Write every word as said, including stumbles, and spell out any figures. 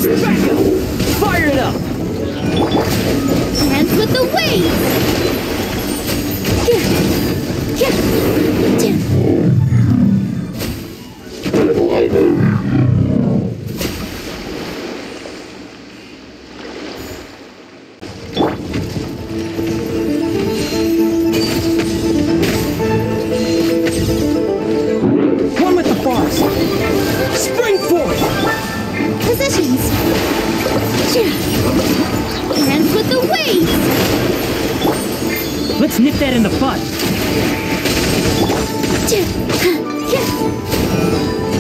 Back up! Fire it up! Hands with the waves! One with the bars! Spring forward! Positions! Hands with the waves! Let's nip that in the bud!